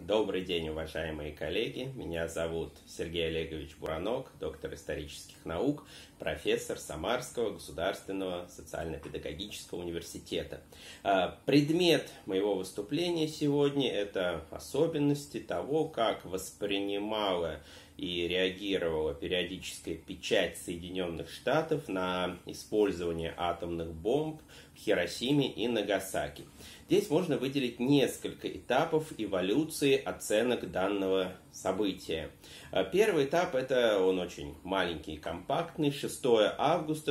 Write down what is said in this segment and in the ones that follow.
Добрый день, уважаемые коллеги. Меня зовут Сергей Олегович Буранок, доктор исторических наук, профессор Самарского государственного социально-педагогического университета. Предмет моего выступления сегодня – это особенности того, как воспринимала и реагировала периодическая печать Соединенных Штатов на использование атомных бомб в Хиросиме и Нагасаки. Здесь можно выделить несколько этапов эволюции оценок данного события. Первый этап, он очень маленький и компактный, 6 августа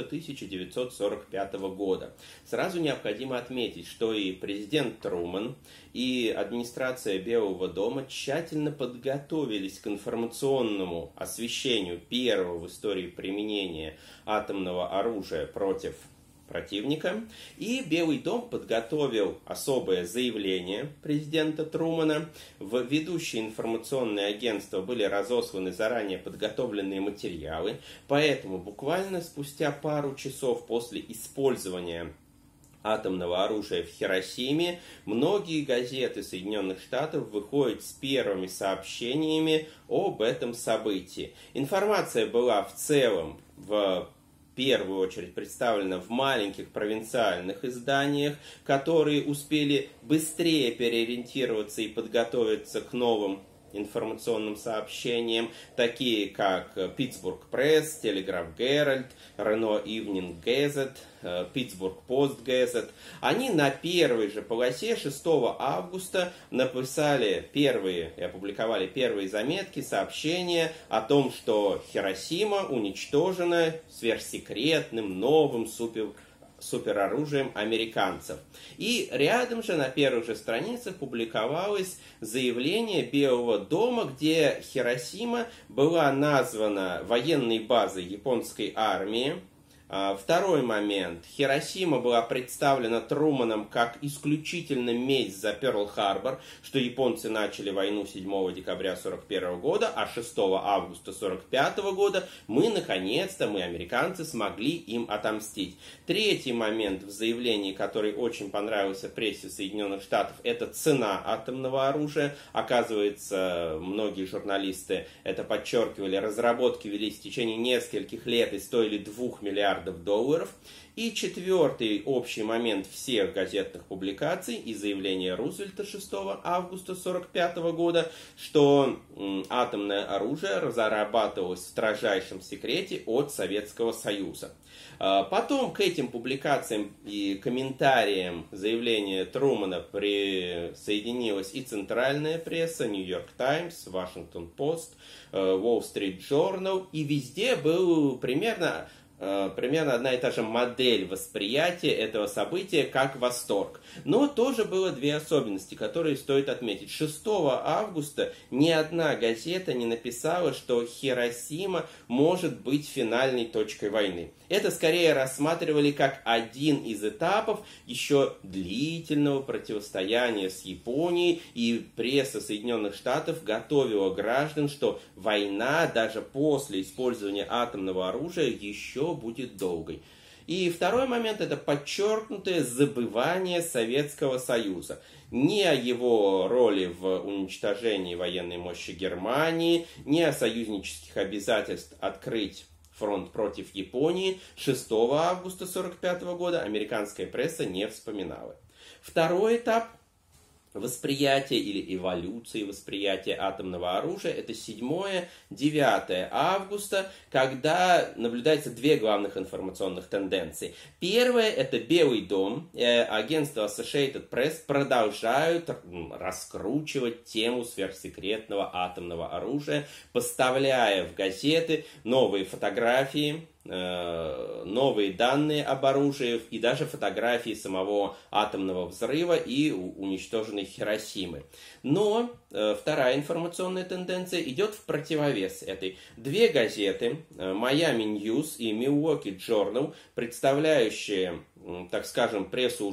1945 года. Сразу необходимо отметить, что и президент Трумэн, и администрация Белого дома тщательно подготовились к информационному освещению первого в истории применения атомного оружия против противника, и Белый дом подготовил особое заявление президента Трумэна. В ведущие информационные агентства были разосланы заранее подготовленные материалы, поэтому буквально спустя пару часов после использования атомного оружия в Хиросиме многие газеты Соединенных Штатов выходят с первыми сообщениями об этом событии. Информация была в целом в первую очередь представлена в маленьких провинциальных изданиях, которые успели быстрее переориентироваться и подготовиться к новым информационным сообщениям, такие как Питтсбург Пресс, Телеграф Геральд, Рено Ивнинг Гэзет, Питтсбург Пост Гэзет. Они на первой же полосе 6 августа написали первые и опубликовали первые заметки, сообщения о том, что Хиросима уничтожена сверхсекретным новым супероружием американцев. И рядом же на первых же страницах публиковалось заявление Белого дома, где Хиросима была названа военной базой японской армии. Второй момент. Хиросима была представлена Трумэном как исключительно месть за Перл-Харбор, что японцы начали войну 7 декабря 1941 года, а 6 августа 1945 года мы, американцы, смогли им отомстить. Третий момент в заявлении, который очень понравился прессе Соединенных Штатов, это цена атомного оружия. Оказывается, многие журналисты это подчеркивали, разработки велись в течение нескольких лет и стоили $2 миллиардов. И четвертый общий момент всех газетных публикаций и заявление Рузвельта 6 августа 1945 года, что атомное оружие разрабатывалось в строжайшем секрете от Советского Союза. Потом к этим публикациям и комментариям заявления Трумэна присоединилась и центральная пресса, Нью-Йорк Таймс, Вашингтон Пост, Уолл-стрит Джорнал, и везде был примерно одна и та же модель восприятия этого события как восторг. Но тоже было две особенности, которые стоит отметить. 6 августа ни одна газета не написала, что Хиросима может быть финальной точкой войны. Это скорее рассматривали как один из этапов еще длительного противостояния с Японией, и пресса Соединенных Штатов готовила граждан, что война даже после использования атомного оружия еще будет долгой. И второй момент – это подчеркнутое забывание Советского Союза. Ни о его роли в уничтожении военной мощи Германии, ни о союзнических обязательствах открыть фронт против Японии 6 августа 1945 года американская пресса не вспоминала. Второй этап восприятия или эволюции восприятия атомного оружия – это 7-9 августа, когда наблюдается две главных информационных тенденции. Первая – это Белый дом, агентство Associated Press продолжают раскручивать тему сверхсекретного атомного оружия, поставляя в газеты новые фотографии, новые данные об оружии и даже фотографии самого атомного взрыва и уничтоженной Хиросимы. Но вторая информационная тенденция идет в противовес этой. Две газеты, Miami News и Milwaukee Journal, представляющие, так скажем, прессу уже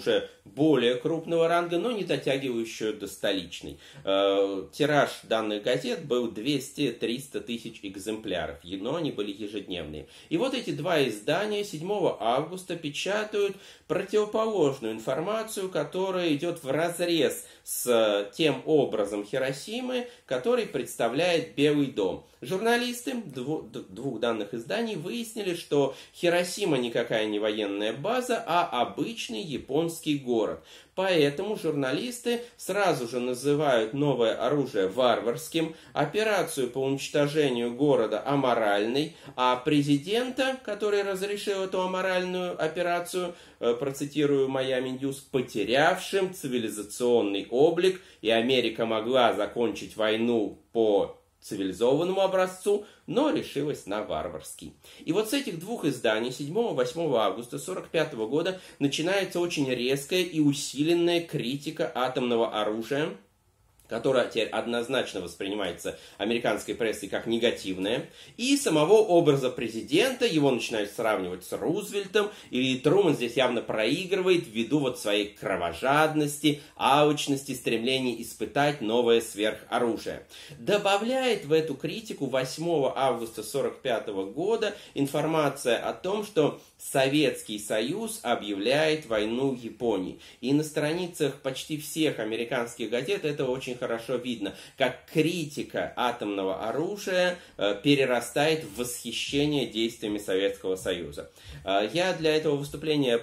более крупного ранга, но не дотягивающую до столичной. Тираж данных газет был 200-300 тысяч экземпляров, но они были ежедневные. И вот эти два издания 7 августа печатают противоположную информацию, которая идет вразрез с тем образом Хиросимы, который представляет Белый дом. Журналисты двух данных изданий выяснили, что Хиросима никакая не военная база, а обычный японский город. Поэтому журналисты сразу же называют новое оружие варварским, операцию по уничтожению города аморальной, а президента, который разрешил эту аморальную операцию, процитирую Miami News, потерявшим цивилизационный облик, и Америка могла закончить войну по цивилизованному образцу, но решилась на варварский. И вот с этих двух изданий 7-8 августа 1945 года начинается очень резкая и усиленная критика атомного оружия, которая теперь однозначно воспринимается американской прессой как негативная, и самого образа президента, его начинают сравнивать с Рузвельтом, и Трумэн здесь явно проигрывает ввиду вот своей кровожадности, алчности, стремлений испытать новое сверхоружие. Добавляет в эту критику 8 августа 1945 года информация о том, что Советский Союз объявляет войну Японии. И на страницах почти всех американских газет это очень хорошо видно, как критика атомного оружия перерастает в восхищение действиями Советского Союза. Я для этого выступления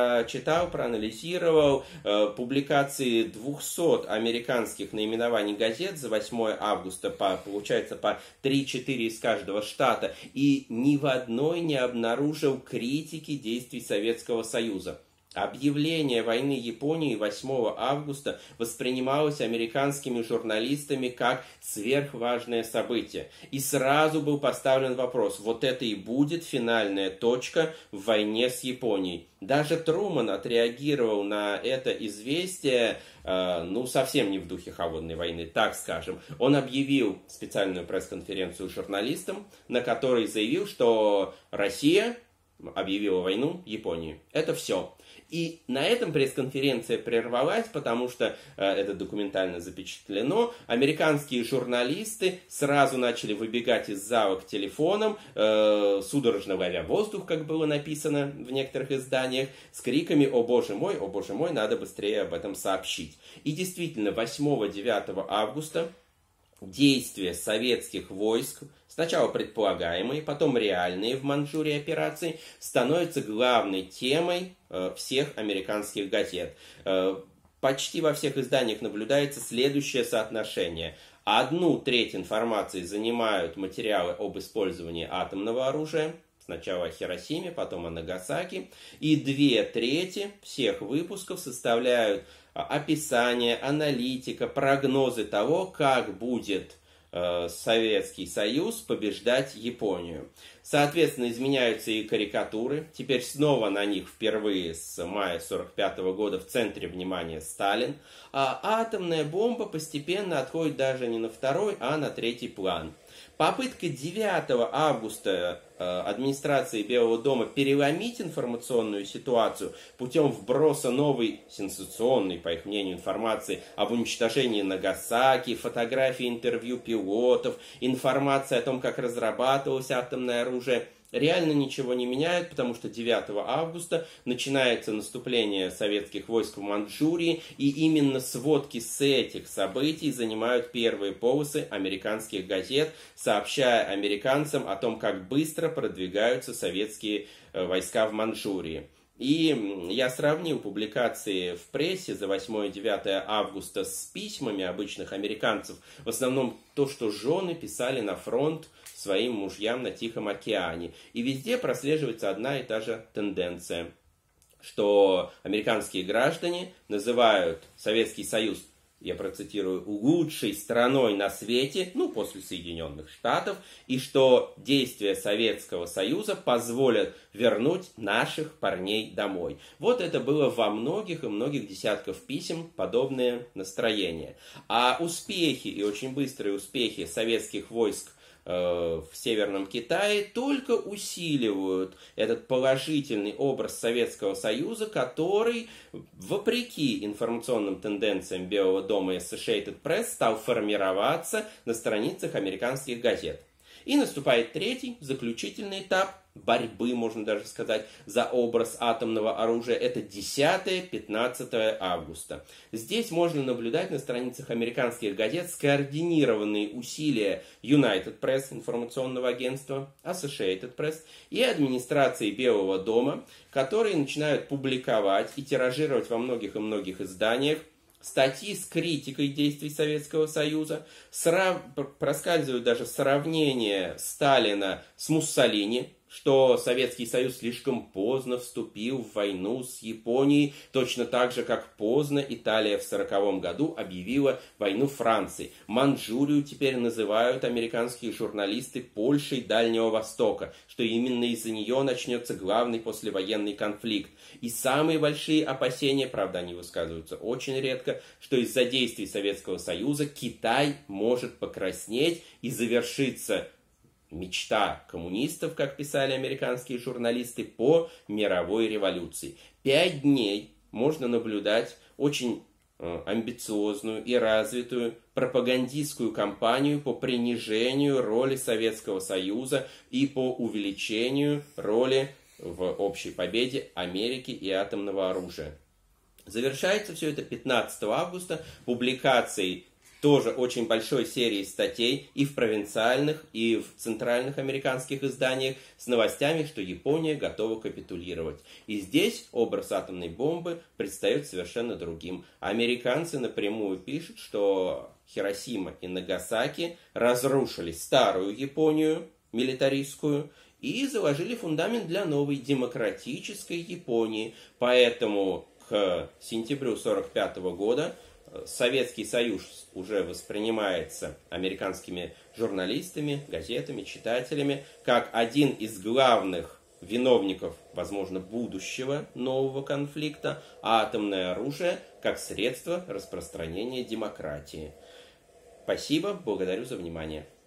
проанализировал публикации 200 американских наименований газет за 8 августа, получается по 3-4 из каждого штата, и ни в одной не обнаружил критики действий Советского Союза. Объявление войны Японии 8 августа воспринималось американскими журналистами как сверхважное событие. И сразу был поставлен вопрос, вот это и будет финальная точка в войне с Японией. Даже Трумэн отреагировал на это известие, совсем не в духе холодной войны, так скажем. Он объявил специальную пресс-конференцию журналистам, на которой заявил, что Россия объявила войну Японии. Это все. И на этом пресс-конференция прервалась, потому что это документально запечатлено. Американские журналисты сразу начали выбегать из зала к телефонам, судорожно ловя воздух, как было написано в некоторых изданиях, с криками о боже мой, надо быстрее об этом сообщить». И действительно, 8-9 августа действия советских войск, сначала предполагаемые, потом реальные в Манчжурии операции, становятся главной темой всех американских газет. Почти во всех изданиях наблюдается следующее соотношение. 1/3 информации занимают материалы об использовании атомного оружия, сначала о Хиросиме, потом о Нагасаки, и 2/3 всех выпусков составляют описание, аналитика, прогнозы того, как будет Советский Союз побеждать Японию. Соответственно, изменяются и карикатуры. Теперь снова на них впервые с мая 1945 года в центре внимания Сталин. А атомная бомба постепенно отходит даже не на второй, а на третий план. Попытка 9 августа администрации Белого дома переломить информационную ситуацию путем вброса новой сенсационной, по их мнению, информации об уничтожении Нагасаки, фотографии интервью пилотов, информация о том, как разрабатывалось атомное оружие, реально ничего не меняет, потому что 9 августа начинается наступление советских войск в Манчжурии, и именно сводки с этих событий занимают первые полосы американских газет, сообщая американцам о том, как быстро продвигаются советские войска в Манчжурии. И я сравнил публикации в прессе за 8-9 августа с письмами обычных американцев, в основном то, что жены писали на фронт своим мужьям на Тихом океане. И везде прослеживается одна и та же тенденция, что американские граждане называют Советский Союз, я процитирую, лучшей страной на свете, после Соединенных Штатов, и что действия Советского Союза позволят вернуть наших парней домой. Вот это было во многих и многих десятках писем подобное настроение. А успехи и очень быстрые успехи советских войск в Северном Китае только усиливают этот положительный образ Советского Союза, который, вопреки информационным тенденциям Белого дома и Associated Press, стал формироваться на страницах американских газет. И наступает третий, заключительный этап борьбы, можно даже сказать, за образ атомного оружия. Это 10-15 августа. Здесь можно наблюдать на страницах американских газет скоординированные усилия United Press, информационного агентства, Associated Press и администрации Белого дома, которые начинают публиковать и тиражировать во многих и многих изданиях статьи с критикой действий Советского Союза, проскальзывают даже сравнения Сталина с Муссолини, что Советский Союз слишком поздно вступил в войну с Японией, точно так же, как поздно Италия в 1940 году объявила войну Франции. Манчжурию теперь называют американские журналисты Польшей Дальнего Востока, что именно из-за нее начнется главный послевоенный конфликт. И самые большие опасения, правда, они высказываются очень редко, что из-за действий Советского Союза Китай может покраснеть и завершиться мечта коммунистов, как писали американские журналисты, по мировой революции. 5 дней можно наблюдать очень амбициозную и развитую пропагандистскую кампанию по принижению роли Советского Союза и по увеличению роли в общей победе Америки и атомного оружия. Завершается все это 15 августа публикацией тоже очень большой серии статей и в провинциальных, и в центральных американских изданиях с новостями, что Япония готова капитулировать. И здесь образ атомной бомбы предстает совершенно другим. Американцы напрямую пишут, что Хиросима и Нагасаки разрушили старую Японию, милитаристскую, и заложили фундамент для новой демократической Японии. Поэтому к сентябрю 1945 года Советский Союз уже воспринимается американскими журналистами, газетами, читателями как один из главных виновников, возможно, будущего нового конфликта, а атомное оружие как средство распространения демократии. Спасибо, благодарю за внимание.